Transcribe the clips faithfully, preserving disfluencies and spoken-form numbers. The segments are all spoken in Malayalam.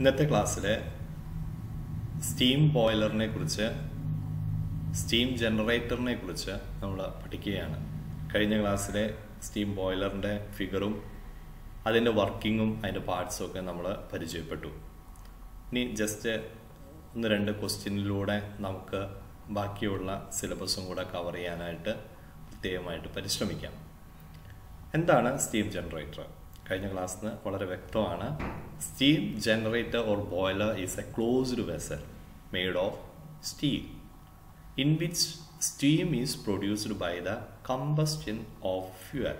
ഇന്നത്തെ ക്ലാസ്സിലെ സ്റ്റീം ബോയിലറിനെ കുറിച്ച് സ്റ്റീം ജനറേറ്ററിനെ കുറിച്ച് നമ്മൾ പഠിക്കുകയാണ്. കഴിഞ്ഞ ക്ലാസ്സിലെ സ്റ്റീം ബോയിലറിൻ്റെ ഫിഗറും അതിൻ്റെ വർക്കിങ്ങും അതിൻ്റെ പാർട്സും ഒക്കെ നമ്മൾ പരിചയപ്പെട്ടു. ഇനി ജസ്റ്റ് ഒന്ന് രണ്ട് ക്വസ്റ്റ്യനിലൂടെ നമുക്ക് ബാക്കിയുള്ള സിലബസും കൂടെ കവർ ചെയ്യാനായിട്ട് പ്രത്യേകമായിട്ട് പരിശ്രമിക്കാം. എന്താണ് സ്റ്റീം ജനറേറ്റർ? കഴിഞ്ഞ ക്ലാസ്സിൽ നിന്ന് വളരെ വ്യക്തമാണ്. Steam generator or boiler is a closed vessel made of steel in which steam is produced by the combustion of fuel.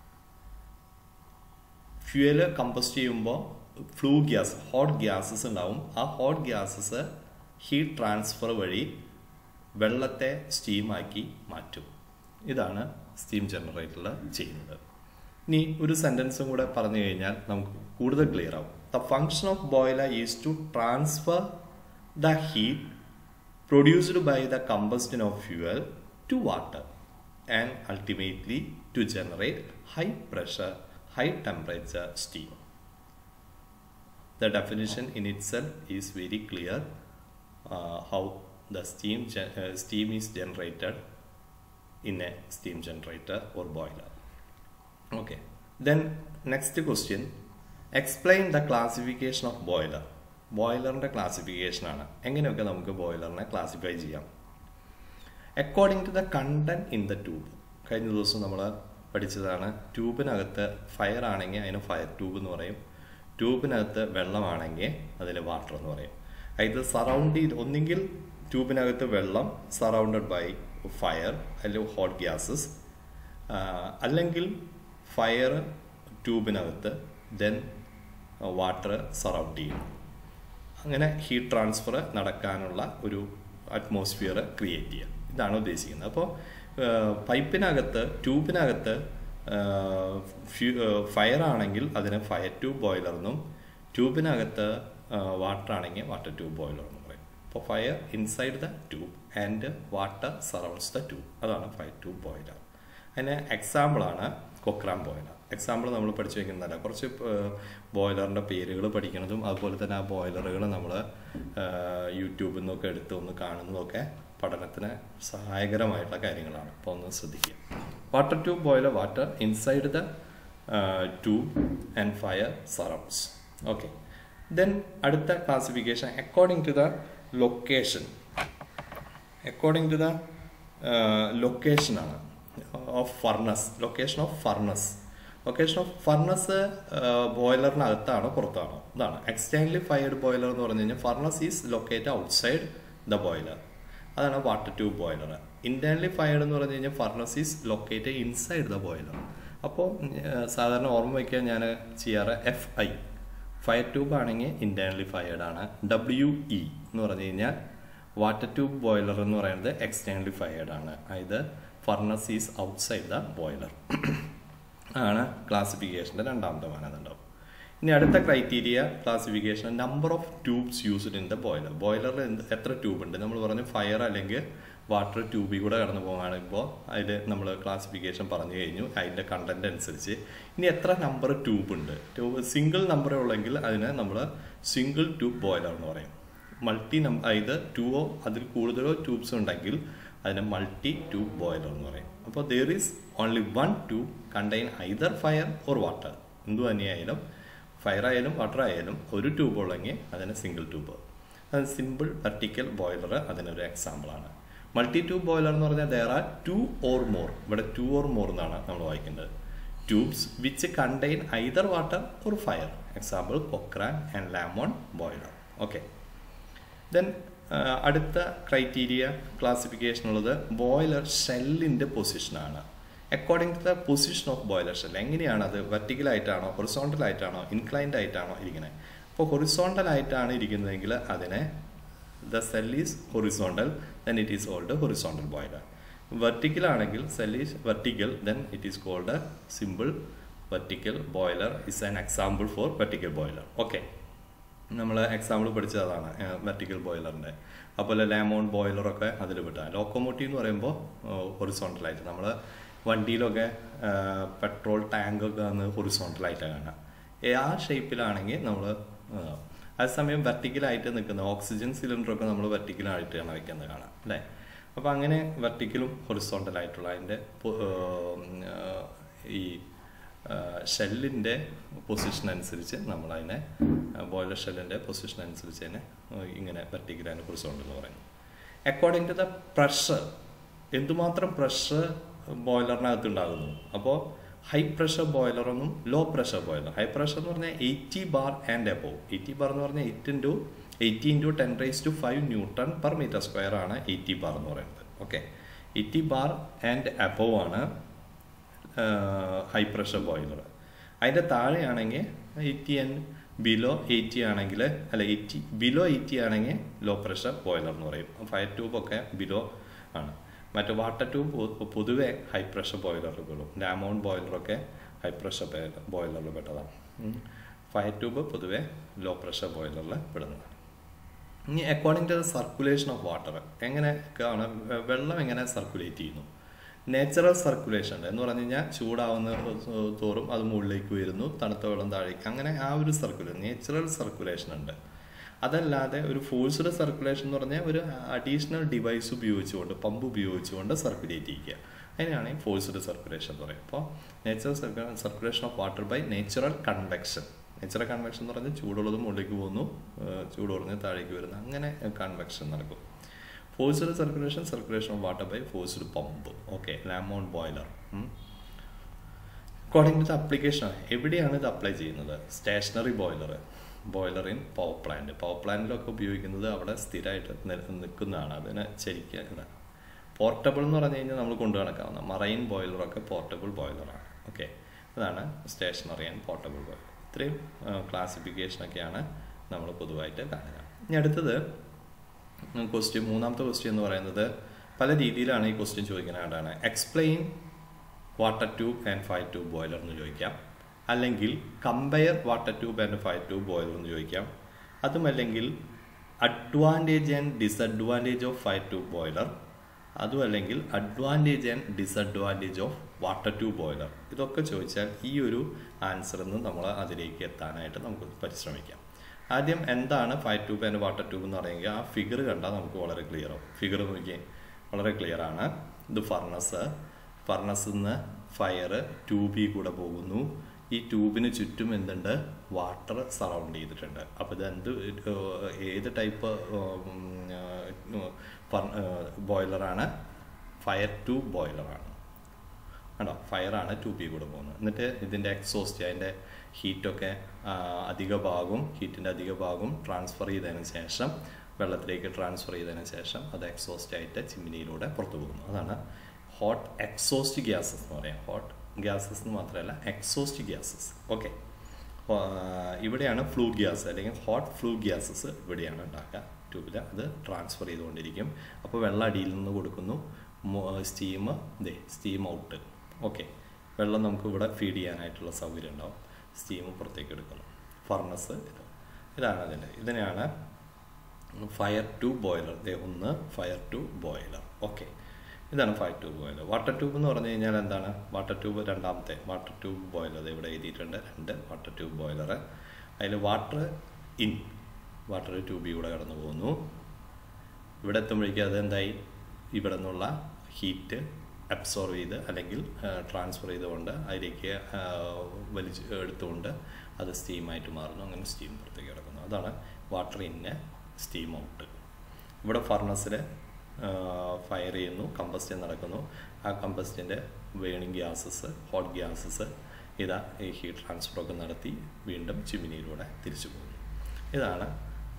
Fuel combust ചെയ്യുമ്പോൾ ഫ്ലൂ ഗ്യാസ് ഹോട്ട് ഗ്യാസസ് ഉണ്ടാവും. ആ ഹോട്ട് ഗ്യാസസ് ഹീറ്റ് ട്രാൻസ്ഫർ വഴി വെള്ളത്തെ സ്റ്റീമാക്കി മാറ്റും. ഇതാണ് സ്റ്റീം ജനറേറ്ററിൽ ചെയ്യുന്നത്. ഇനി ഒരു സെൻറ്റൻസും കൂടെ പറഞ്ഞു കഴിഞ്ഞാൽ നമുക്ക് കൂടുതൽ ക്ലിയർ ആവും. The function of boiler is to transfer the heat produced by the combustion of fuel to water and ultimately to generate high pressure, high temperature steam. The definition in itself is very clear uh, how the steam uh, steam is generated in a steam generator or boiler. Okay. Then next question, explain the classification of boiler. ബോയിലറിൻ്റെ ക്ലാസിഫിക്കേഷനാണ്. എങ്ങനെയൊക്കെ നമുക്ക് ബോയിലറിനെ ക്ലാസിഫൈ ചെയ്യാം? According to the content in the tube. കഴിഞ്ഞ ദിവസം നമ്മൾ പഠിച്ചതാണ്. ട്യൂബിനകത്ത് ഫയർ ആണെങ്കിൽ അതിന് ഫയർ ട്യൂബ് എന്ന് പറയും. ട്യൂബിനകത്ത് വെള്ളമാണെങ്കിൽ അതിന് വാട്ടർ എന്ന് പറയും. ഇത് സറൗണ്ട് ചെയ്ത് ഒന്നെങ്കിൽ ട്യൂബിനകത്ത് വെള്ളം സറൗണ്ടഡ് ബൈ ഫയർ അല്ലെങ്കിൽ ഹോട്ട് ഗ്യാസസ്, അല്ലെങ്കിൽ ഫയർ ട്യൂബിനകത്ത് ദെൻ വാട്ടർ സറൗണ്ട് ചെയ്യും. അങ്ങനെ ഹീറ്റ് ട്രാൻസ്ഫർ നടക്കാനുള്ള ഒരു അറ്റ്മോസ്ഫിയർ ക്രിയേറ്റ് ചെയ്യുക. ഇതാണ് ഉദ്ദേശിക്കുന്നത്. അപ്പോൾ പൈപ്പിനകത്ത് ട്യൂബിനകത്ത് ഫയർ ആണെങ്കിൽ അതിന് ഫയർ ട്യൂബ് ബോയിലർ എന്നും, ട്യൂബിനകത്ത് വാട്ടർ ആണെങ്കിൽ വാട്ടർ ട്യൂബ് ബോയിലർ എന്നും പറയും. അപ്പോൾ fire inside the tube and water surrounds the tube. അതാണ് ഫയർ ട്യൂബ് ബോയിലർ. അതിന് എക്സാമ്പിളാണ് കൊക്രാൻ ബോയിലർ. എക്സാമ്പിൾ നമ്മൾ പഠിച്ചു വയ്ക്കുന്നതല്ല, കുറച്ച് ബോയിലറിൻ്റെ പേരുകൾ പഠിക്കുന്നതും അതുപോലെ തന്നെ ആ ബോയിലറുകൾ നമ്മൾ യൂട്യൂബിൽ നിന്നൊക്കെ എടുത്ത് ഒന്ന് കാണുന്നതൊക്കെ പഠനത്തിന് സഹായകരമായിട്ടുള്ള കാര്യങ്ങളാണ്. അപ്പോൾ ഒന്ന് ശ്രദ്ധിക്കുക. Water tube boiler, water inside the tube and fire surrounds. Okay. Then അടുത്ത classification according to the location. According to the ലൊക്കേഷനാണ് of furnace. Location of furnace. Location of furnace ബോയിലറിനകത്താണോ പുറത്താണോ? ഇതാണ് എക്സ്റ്റേണലി ഫയർഡ് ബോയിലർ എന്ന് പറഞ്ഞു കഴിഞ്ഞാൽ furnace is locate outside the boiler. അതാണ് water tube boiler. Internally fired എന്ന് പറഞ്ഞു കഴിഞ്ഞാൽ furnace is locate inside the boiler. അപ്പോൾ സാധാരണ ഓർമ്മ വയ്ക്കാൻ ഞാൻ ചെയ്യാറ് എഫ് ഐ. ഫയർ ട്യൂബ് ആണെങ്കിൽ ഇന്റേണലി ഫയർഡ് ആണ്. ഡബ്ല്യു ഇ എന്ന് പറഞ്ഞു കഴിഞ്ഞാൽ വാട്ടർ ട്യൂബ് ബോയിലർ എന്ന് പറയുന്നത് എക്സ്റ്റേണലി ഫയർഡ് ആണ്. അതായത് furnace is outside the boiler ആണ് ക്ലാസിഫിക്കേഷൻ്റെ രണ്ടാമത്തെ മാനദണ്ഡം. ഇനി അടുത്ത criteria classification number of tubes used in the boiler. ബോയിലറിൽ എന്ത് എത്ര ട്യൂബ് ഉണ്ട്? നമ്മൾ പറഞ്ഞു ഫയർ അല്ലെങ്കിൽ വാട്ടർ ട്യൂബിൽ കൂടെ കടന്നു പോകാണ്. ഇപ്പോൾ അതിൽ നമ്മൾ ക്ലാസിഫിക്കേഷൻ പറഞ്ഞു കഴിഞ്ഞു അതിൻ്റെ കണ്ടന്റ് അനുസരിച്ച്. ഇനി എത്ര നമ്പർ ട്യൂബ് ഉണ്ട്? ട്യൂബ് സിംഗിൾ നമ്പറേ ഉള്ളെങ്കിൽ അതിന് നമ്മൾ സിംഗിൾ ട്യൂബ് ബോയിലർ എന്ന് പറയും. മൾട്ടി നം അതായത് ടൂവോ അതിൽ കൂടുതലോ ട്യൂബ്സ് ഉണ്ടെങ്കിൽ അതിനെ മൾട്ടി ട്യൂബ് ബോയിലർ എന്ന് പറയും. അപ്പോൾ there is only one tube contain either fire or water. എന്തു തന്നെയായാലും ഫയർ ആയാലും വാട്ടർ ആയാലും ഒരു ട്യൂബ് ഉള്ളെങ്കിൽ അതിന് സിംഗിൾ ട്യൂബ്. അത് സിമ്പിൾ വെർട്ടിക്കൽ ബോയിലർ അതിനൊരു എക്സാമ്പിളാണ്. മൾട്ടി ട്യൂബ് ബോയിലർ എന്ന് പറഞ്ഞാൽ there are two or more. ഇവിടെ ടു ഓർ മോർ എന്നാണ് നമ്മൾ വായിക്കേണ്ടത്. Tubes which contain either water or fire. Example Cochran and Lamont boiler. Okay. Then അടുത്ത ക്രൈറ്റീരിയ ക്ലാസിഫിക്കേഷൻ ഉള്ളത് ബോയിലർ ഷെല്ലിൻ്റെ പൊസിഷനാണ്. According to the position of boiler shell. എങ്ങനെയാണ് അത്? വെർട്ടിക്കലായിട്ടാണോ ഹൊറിസോണ്ടലായിട്ടാണോ ഇൻക്ലൈൻഡ് ആയിട്ടാണോ ഇരിക്കുന്നത്? അപ്പോൾ ഹൊറിസോണ്ടലായിട്ടാണ് ഇരിക്കുന്നതെങ്കിൽ അതിനെ the shell is horizontal, then it is called horizontal boiler. വെർട്ടിക്കലാണെങ്കിൽ shell is vertical, then it is called simple vertical boiler. Is an example for vertical boiler. Okay. നമ്മൾ എക്സാമ്പിൾ പഠിച്ചതാണ് വെർട്ടിക്കൽ ബോയിലറിൻ്റെ. അതുപോലെ ലാമോൺ ബോയിലറൊക്കെ അതിൽ വിട്ടാൽ. ലോക്കോമോട്ടീവ് എന്ന് പറയുമ്പോൾ ഹൊറിസോണ്ടലായിട്ട് നമ്മൾ വണ്ടിയിലൊക്കെ പെട്രോൾ ടാങ്കൊക്കെ അന്ന് ഹൊറിസോണ്ടലായിട്ടാണ് കാണുക. ആ ഷേപ്പിലാണെങ്കിൽ നമ്മൾ അതേസമയം വെർട്ടിക്കലായിട്ട് നിൽക്കുന്ന ഓക്സിജൻ സിലിണ്ടറൊക്കെ നമ്മൾ വെർട്ടിക്കലായിട്ടാണ് വയ്ക്കുന്നത് കാണാം അല്ലേ. അപ്പോൾ അങ്ങനെ വെർട്ടിക്കലും ഹൊറിസോണ്ടലായിട്ടുള്ള അതിൻ്റെ ഈ ഷെല്ലിൻ്റെ പൊസിഷൻ അനുസരിച്ച് നമ്മളതിനെ ബോയിലർ ഷെല്ലിൻ്റെ പൊസിഷൻ അനുസരിച്ച് തന്നെ ഇങ്ങനെ വെർട്ടിക്കൽ ആൻഡ് ഹൊറിസോണ്ടൽ എന്ന് പറയുന്നത്. അക്കോർഡിംഗ് ടു ദ പ്രഷർ, എന്തുമാത്രം പ്രഷർ ബോയിലറിനകത്ത് ഉണ്ടാകുന്നു. അപ്പോൾ ഹൈ പ്രഷർ ബോയിലറൊന്നും low pressure boiler. High pressure എന്ന് പറഞ്ഞാൽ eighty bar and above. Eighty bar എന്ന് പറഞ്ഞാൽ eight into eighty into ten raise to five newton per metre square ആണ് എയ്റ്റി ബാർ എന്ന് പറയുന്നത്. Okay, eighty bar and above ആണ് ഹൈ പ്രഷർ ബോയിലർ. അതിൻ്റെ താഴെയാണെങ്കിൽ എയ്റ്റി ആൻഡ് ബിലോ എയ്റ്റി ആണെങ്കിൽ അല്ല എയ്റ്റി ബിലോ എയ്റ്റി ആണെങ്കിൽ ലോ പ്രഷർ ബോയിലർ എന്ന് പറയും. ഫയർ ട്യൂബൊക്കെ ബിലോ ആണ്. മറ്റേ വാട്ടർ ട്യൂബ് പൊതുവെ ഹൈ പ്രഷർ ബോയിലറുകളും ഡാമോൺ ബോയിലറൊക്കെ ഹൈ പ്രഷർ ബോയിലറിൽ പെട്ടതാണ്. ഫയർ ട്യൂബ് പൊതുവെ ലോ പ്രഷർ ബോയിലറിൽ പെടുന്നതാണ്. ഇനി according to the circulation of water, എങ്ങനെയൊക്കെയാണ് വെള്ളം എങ്ങനെ സർക്കുലേറ്റ് ചെയ്യുന്നു? നേച്ചുറൽ സർക്കുലേഷൻ ഉണ്ട് എന്ന് പറഞ്ഞു കഴിഞ്ഞാൽ ചൂടാവുന്ന തോറും അത് മുകളിലേക്ക് വരുന്നു, തണുത്ത വെള്ളം താഴേക്ക്, അങ്ങനെ ആ ഒരു സർക്കുലേഷൻ നേച്ചുറൽ സർക്കുലേഷൻ ഉണ്ട്. അതല്ലാതെ ഒരു ഫോഴ്സ്ഡ് സർക്കുലേഷൻ എന്ന് പറഞ്ഞാൽ ഒരു അഡീഷണൽ ഡിവൈസ് ഉപയോഗിച്ചുകൊണ്ട് പമ്പ് ഉപയോഗിച്ചുകൊണ്ട് സർക്കുലേറ്റ് ചെയ്യുക, അതിനാണ് ഈ ഫോഴ്സ്ഡ് സർക്കുലേഷൻ എന്ന് പറയുന്നത്. അപ്പോൾ natural circulation of water by natural convection. Natural convection എന്ന് പറഞ്ഞാൽ ചൂടുള്ളത് മുകളിലേക്ക് പോകുന്നു, ചൂട് കുറഞ്ഞ് താഴേക്ക് വരുന്നു, അങ്ങനെ കൺവെക്ഷൻ നടക്കും. Forced circulation, circulation of water by forced pump. Okay, Lamont boiler. According to the application, എവിടെയാണ് ഇത് അപ്ലൈ ചെയ്യുന്നത്? Stationary boiler, boiler in power plant. Power പ്ലാന്റിലൊക്കെ ഉപയോഗിക്കുന്നത് അവിടെ സ്ഥിരമായിട്ട് നിൽക്കുന്നതാണ്. അതിന് ശരിക്കും പോർട്ടബിൾ എന്ന് പറഞ്ഞു കഴിഞ്ഞാൽ നമ്മൾ കൊണ്ടു നടക്കാവുന്ന മറൈൻ ബോയിലറൊക്കെ പോർട്ടബിൾ ബോയിലറാണ്. ഓക്കെ, അതാണ് സ്റ്റേഷനറി ആൻഡ് പോർട്ടബിൾ ബോയിലർ. ഇത്രയും ക്ലാസിഫിക്കേഷനൊക്കെയാണ് നമ്മൾ പൊതുവായിട്ട് കാണുക. ഇനി അടുത്തത് ക്വസ്റ്റ്യൻ, മൂന്നാമത്തെ ക്വസ്റ്റ്യൻ എന്ന് പറയുന്നത് പല രീതിയിലാണ് ഈ ക്വസ്റ്റ്യൻ ചോദിക്കുന്നതാണ്. Explain water tube and fire tube boiler എന്ന് ചോദിക്കാം, അല്ലെങ്കിൽ compare water tube and fire tube boiler എന്ന് ചോദിക്കാം, അതുമല്ലെങ്കിൽ advantage and disadvantage of fire tube boiler, അതും അല്ലെങ്കിൽ advantage and disadvantage of water tube boiler. ഇതൊക്കെ ചോദിച്ചാൽ ഈ ഒരു ആൻസറിൽ നിന്ന് നമ്മൾ അതിലേക്ക് എത്താനായിട്ട് നമുക്ക് പരിശ്രമിക്കാം. ആദ്യം എന്താണ് fire tube and water tube എന്ന് പറയുമെങ്കിൽ ആ ഫിഗർ കണ്ടാൽ നമുക്ക് വളരെ ക്ലിയർ ആവും. ഫിഗർ നോക്കി വളരെ ക്ലിയർ ആണ്. ഇത് ഫർണസ്, ഫർണസിൽ നിന്ന് ഫയർ ട്യൂബിൽ കൂടെ പോകുന്നു. ഈ ട്യൂബിന് ചുറ്റും എന്തുണ്ട്? വാട്ടർ സറൗണ്ട് ചെയ്തിട്ടുണ്ട്. അപ്പോൾ ഇതെന്ത് ഏത് ടൈപ്പ് ബോയിലറാണ്? ഫയർ ട്യൂബ് ബോയിലറാണ്. ആണോ, ഫയറാണ് ട്യൂബിൽ കൂടെ പോകുന്നത്. എന്നിട്ട് ഇതിൻ്റെ എക്സോസ്റ്റ്, അതിൻ്റെ ഹീറ്റൊക്കെ അധിക ഭാഗവും ഹീറ്റിൻ്റെ അധിക ഭാഗവും ട്രാൻസ്ഫർ ചെയ്തതിന് ശേഷം വെള്ളത്തിലേക്ക് ട്രാൻസ്ഫർ ചെയ്തതിന് ശേഷം അത് എക്സോസ്റ്റ് ആയിട്ട് ചിമ്മിനിയിലൂടെ പുറത്തു പോകുന്നു. അതാണ് ഹോട്ട് എക്സോസ്റ്റ് ഗ്യാസസ് എന്ന് പറയാം. ഹോട്ട് ഗ്യാസസ് എന്ന് മാത്രമല്ല എക്സോസ്റ്റ് ഗ്യാസസ്. ഓക്കെ, ഇവിടെയാണ് ഫ്ലൂ ഗ്യാസ് അല്ലെങ്കിൽ ഹോട്ട് ഫ്ലൂ ഗ്യാസസ് ഇവിടെയാണ് ഉണ്ടാക്കുക ട്യൂബിൽ. അത് ട്രാൻസ്ഫർ ചെയ്തുകൊണ്ടിരിക്കും. അപ്പോൾ വെള്ളം അടിയിൽ നിന്ന് കൊടുക്കുന്നു, സ്റ്റീം ദേ സ്റ്റീം ഔട്ട്. ഓക്കെ, വെള്ളം നമുക്ക് ഇവിടെ ഫീഡ് ചെയ്യാനായിട്ടുള്ള സൗകര്യം ഉണ്ടാവും, സ്റ്റീം പുറത്തേക്ക് എടുക്കുന്നു. ഫർണസ് ഇത് ഇതാണ് അതിൻ്റെ, ഇതിനെയാണ് ഫയർ ട്യൂബ് ബോയിലർ. ദേ ഒന്ന് ഫയർ ട്യൂബ് ബോയിലർ. ഓക്കെ, ഇതാണ് fire tube boiler. Water tube എന്ന് പറഞ്ഞു കഴിഞ്ഞാൽ എന്താണ്? വാട്ടർ ട്യൂബ് രണ്ടാമത്തെ വാട്ടർ ട്യൂബ് ബോയിലർ ഇവിടെ എഴുതിയിട്ടുണ്ട്, രണ്ട് വാട്ടർ ട്യൂബ് ബോയിലർ. അതിൽ വാട്ടർ ഇൻ, വാട്ടർ ട്യൂബിലൂടെ കടന്നു പോകുന്നു. ഇവിടെ എത്തുമ്പോഴേക്കും അതെന്തായി? ഇവിടെ നിന്നുള്ള ഹീറ്റ് അബ്സോർവ് ചെയ്ത് അല്ലെങ്കിൽ ട്രാൻസ്ഫർ ചെയ്തുകൊണ്ട് അതിലേക്ക് വലിച്ച് എടുത്തുകൊണ്ട് അത് സ്റ്റീമായിട്ട് മാറുന്നു. അങ്ങനെ സ്റ്റീം പുറത്തേക്ക് കിടക്കുന്നു. അതാണ് വാട്ടർ ഇന്ന് സ്റ്റീം ഔട്ട്. ഇവിടെ ഫർണസിൽ ഫയർ ചെയ്യുന്നു, കമ്പസ്റ്റൻ നടക്കുന്നു. ആ കമ്പസ്റ്റിൻ്റെ ബേണിംഗ് ഗ്യാസസ്, ഹോട്ട് ഗ്യാസസ് ഇതാ ഈ ഹീറ്റ് ട്രാൻസ്ഫറൊക്കെ നടത്തി വീണ്ടും ചിമ്മിനിയിലൂടെ തിരിച്ചു പോകുന്നു. ഇതാണ്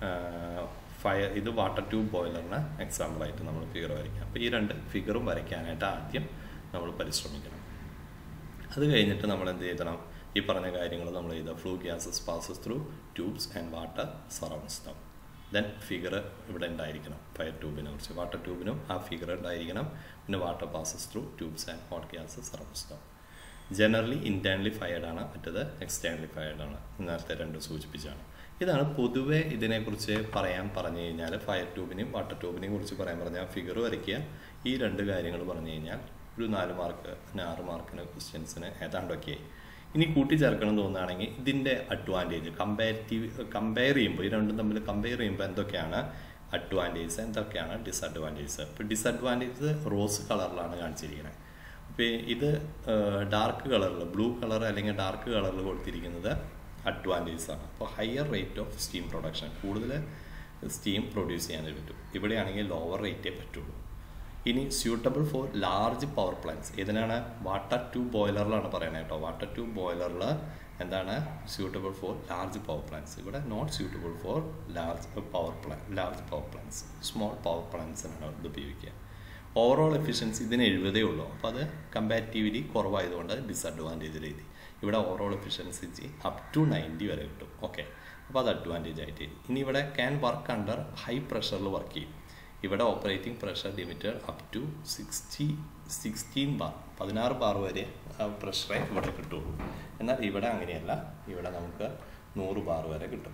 ഫയർ. ഇത് വാട്ടർ ട്യൂബ് ബോയിലറിന് എക്സാമ്പിളായിട്ട് നമ്മൾ ഫിഗർ വരയ്ക്കാം. അപ്പോൾ ഈ രണ്ട് ഫിഗറും വരയ്ക്കാനായിട്ട് ആദ്യം നമ്മൾ പരിശ്രമിക്കണം. അത് കഴിഞ്ഞിട്ട് നമ്മൾ എന്ത് ചെയ്യണം? ഈ പറഞ്ഞ കാര്യങ്ങൾ നമ്മൾ ചെയ്ത flue gases passes through tubes and water surrounds them. Then figure ഇവിടെ ഉണ്ടായിരിക്കണം. ഫയർ ട്യൂബിനെ കുറിച്ച് വാട്ടർ ട്യൂബിനും ആ ഫിഗർ ഉണ്ടായിരിക്കണം. പിന്നെ water passes through tubes and hot gases surrounds them. Generally internally fired ആണ്, മറ്റേത് എക്സ്റ്റേർണലി ഫയർഡ് ആണ്. നേരത്തെ രണ്ട് സൂചിപ്പിച്ചാണ്. ഇതാണ് പൊതുവെ ഇതിനെക്കുറിച്ച് പറയാൻ പറഞ്ഞു കഴിഞ്ഞാൽ ഫയർ ട്യൂബിനെയും വാട്ടർ ട്യൂബിനെയും കുറിച്ച് പറയാൻ പറഞ്ഞാൽ ഫിഗർ വരയ്ക്കുക, ഈ രണ്ട് കാര്യങ്ങൾ പറഞ്ഞു കഴിഞ്ഞാൽ ഒരു നാല് മാർക്ക് ആറ് മാർക്കിന് ക്വസ്റ്റ്യൻസിന് ഏതാണ്ടൊക്കെ. ഇനി കൂട്ടിച്ചേർക്കണം എന്ന് തോന്നുകയാണെങ്കിൽ ഇതിൻ്റെ അഡ്വാൻറ്റേജ് കമ്പാരിറ്റീവ് കമ്പയർ ചെയ്യുമ്പോൾ ഈ രണ്ടും തമ്മിൽ കമ്പയർ ചെയ്യുമ്പോൾ എന്തൊക്കെയാണ് അഡ്വാൻറ്റേജസ് എന്തൊക്കെയാണ് ഡിസഡ്വാൻറ്റേജസ്. ഇപ്പോൾ ഡിസഡ്വാൻറ്റേജസ് റോസ് കളറിലാണ് കാണിച്ചിരിക്കുന്നത്. അപ്പോൾ ഇത് ഡാർക്ക് കളറിൽ ബ്ലൂ കളർ അല്ലെങ്കിൽ ഡാർക്ക് കളറിൽ കൊടുത്തിരിക്കുന്നത് അഡ്വാൻറ്റേജസ് ആണ്. അപ്പോൾ higher rate of steam production, കൂടുതൽ സ്റ്റീം പ്രൊഡ്യൂസ് ചെയ്യാനായിട്ട് പറ്റും. ഇവിടെയാണെങ്കിൽ ലോവർ റേറ്റേ പറ്റുള്ളൂ. ഇനി suitable for large power plants, ഇതിനാണ് വാട്ടർ ട്യൂബ് ബോയിലറിലാണ് പറയുന്നത് കേട്ടോ. വാട്ടർ ട്യൂബ് ബോയിലറിൽ എന്താണ് suitable for large power plants. ഇവിടെ not suitable for large power plan large power plants small power പ്ലാന്റ്സിനാണ് ഇത് ഉപയോഗിക്കുക. ഓവറോൾ എഫിഷ്യൻസി ഇതിന് എഴുപതേ ഉള്ളൂ. അപ്പോൾ അത് കമ്പാരിറ്റീവ്ലി കുറവായതുകൊണ്ട് ഡിസഡ്വാൻറ്റേജ് എഴുതി. ഇവിടെ overall efficiency up to ninety വരെ കിട്ടും. ഓക്കെ, അപ്പോൾ അത് അഡ്വാൻറ്റേജ് ആയിട്ട്. ഇനി ഇവിടെ ക്യാൻ വർക്ക് അണ്ടർ ഹൈ പ്രഷറിൽ വർക്ക് ചെയ്യും. ഇവിടെ operating pressure limited up to sixty sixteen bar പതിനാറ് ബാർ വരെ പ്രഷറേ ഇവിടെ കിട്ടുള്ളൂ. എന്നാൽ ഇവിടെ അങ്ങനെയല്ല, ഇവിടെ നമുക്ക് നൂറ് ബാർ വരെ കിട്ടും.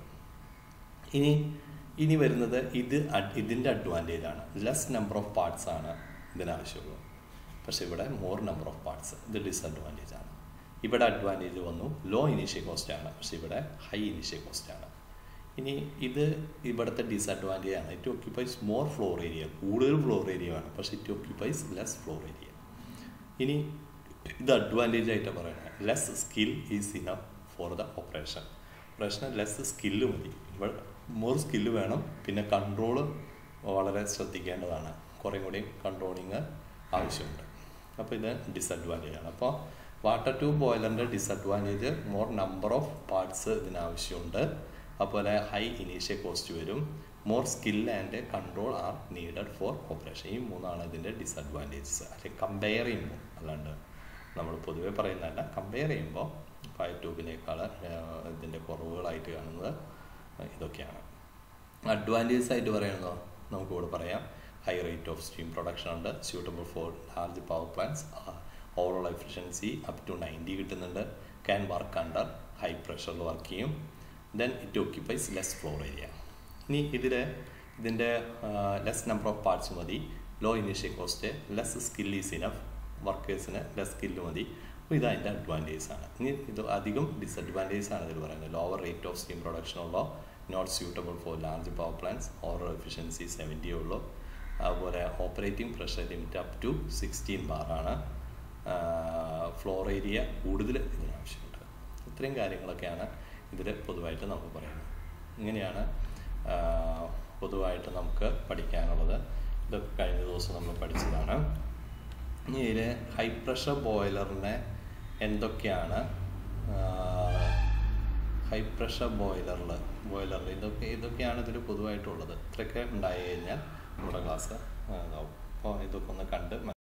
ഇനി ഇനി വരുന്നത് ഇത് ഇതിൻ്റെ അഡ്വാൻറ്റേജ് ആണ്. ലെസ് നമ്പർ ഓഫ് പാർട്സ് ആണ് ഇതിനാവശ്യമുള്ളൂ. പക്ഷേ ഇവിടെ മോർ നമ്പർ ഓഫ് പാർട്സ്, ഇത് ഡിസഡ്വാൻറ്റേജ് ആണ്. ഇവിടെ അഡ്വാൻറ്റേജ് വന്നു ലോ ഇനീഷ്യൽ കോസ്റ്റ് ആണ്, പക്ഷേ ഇവിടെ ഹൈ ഇനീഷ്യൽ കോസ്റ്റ് ആണ്. ഇനി ഇത് ഇവിടുത്തെ ഡിസഡ്വാൻറ്റേജ് ആണ്. It occupies more floor area, കൂടുതൽ ഫ്ലോർ ഏരിയ ആണ്, പക്ഷേ it occupies less floor area. ഇനി ഇത് അഡ്വാൻറ്റേജ് ആയിട്ടാണ് പറയുന്നത്. Less skill is enough for the operation. ഓപ്പറേഷന് ലെസ് സ്കില്ല് മതി. ഇവിടെ മോർ സ്കില്ല് വേണം. പിന്നെ കൺട്രോള് വളരെ ശ്രദ്ധിക്കേണ്ടതാണ്. കുറേ കൂടി കൺട്രോളിങ് ആവശ്യമുണ്ട്. അപ്പോൾ ഇത് ഡിസഡ്വാൻറ്റേജ് ആണ്. അപ്പോൾ വാട്ടർ ട്യൂബ് ബോയിലറിൻ്റെ disadvantage more number of parts ഇതിനാവശ്യമുണ്ട്. അതുപോലെ ഹൈ ഇനീഷ്യൽ കോസ്റ്റ് വരും. More skill and control are needed for operation. ഈ മൂന്നാണ് ഇതിൻ്റെ ഡിസഡ്വാൻറ്റേജസ്. അല്ലെങ്കിൽ കമ്പയർ ചെയ്യുമ്പോൾ, അല്ലാണ്ട് നമ്മൾ പൊതുവെ പറയുന്നതല്ല, കമ്പയർ ചെയ്യുമ്പോൾ ഫയർ ട്യൂബിനേക്കാൾ ഇതിൻ്റെ കുറവുകളായിട്ട് കാണുന്നത് ഇതൊക്കെയാണ്. അഡ്വാൻറ്റേജസ് ആയിട്ട് പറയുന്നത് നമുക്കിവിടെ പറയാം. High rate of steam production ഉണ്ട്, suitable for large power plants, overall efficiency up to ninety കിട്ടുന്നുണ്ട്, ക്യാൻ വർക്ക് അണ്ടർ ഹൈ പ്രഷറിൽ വർക്ക് ചെയ്യും, then it occupies less floor area. ഇനി ഇതിൽ ഇതിൻ്റെ ലെസ് നമ്പർ ഓഫ് പാർട്സ് മതി, low initial cost, less skill is enough, വർക്കേഴ്സിന് ലെസ് സ്കില്ല് മതി. അപ്പോൾ ഇത് അതിൻ്റെ അഡ്വാൻറ്റേജസ് ആണ്. ഇനി ഇത് അധികം ഡിസഡ്വാൻറ്റേജസ് ആണ് ഇതിൽ പറയുന്നത്. Lower rate of steam production ഉള്ളോ, not suitable for large power plants, overall efficiency seventy ഉള്ളൂ. അതുപോലെ operating pressure limit up to sixteen ബാറാണ്. ഫ്ലോർ ഏരിയ കൂടുതൽ ഇതിനാവശ്യമുണ്ട്. ഇത്രയും കാര്യങ്ങളൊക്കെയാണ് ഇതിൽ പൊതുവായിട്ട് നമുക്ക് പറയുന്നത്. ഇങ്ങനെയാണ് പൊതുവായിട്ട് നമുക്ക് പഠിക്കാനുള്ളത്. ഇതൊക്കെ കഴിഞ്ഞ ദിവസം നമ്മൾ പഠിച്ചതാണ്. ഇനി ഇതിൽ ഹൈ പ്രഷർ ബോയിലറിനെ എന്തൊക്കെയാണ് ഹൈ പ്രഷർ ബോയിലറിൽ ബോയിലറിൽ ഇതൊക്കെ ഇതൊക്കെയാണ് ഇതിൽ പൊതുവായിട്ടുള്ളത്. ഇത്രയൊക്കെ ഉണ്ടായി കഴിഞ്ഞാൽ നമ്മുടെ ക്ലാസ് ഇതാവും. അപ്പോൾ ഇതൊക്കെ ഒന്ന് കണ്ട്